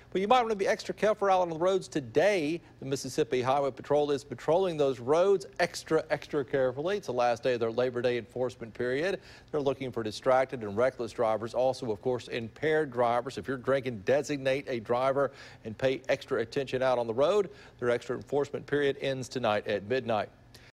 But you might want to be extra careful out on the roads today. The Mississippi Highway Patrol is patrolling those roads extra carefully. It's the last day of their Labor Day enforcement period. They're looking for distracted and reckless drivers. Also, of course, impaired drivers. If you're drinking, designate a driver and pay extra attention out on the road. Their extra enforcement period ends tonight at midnight.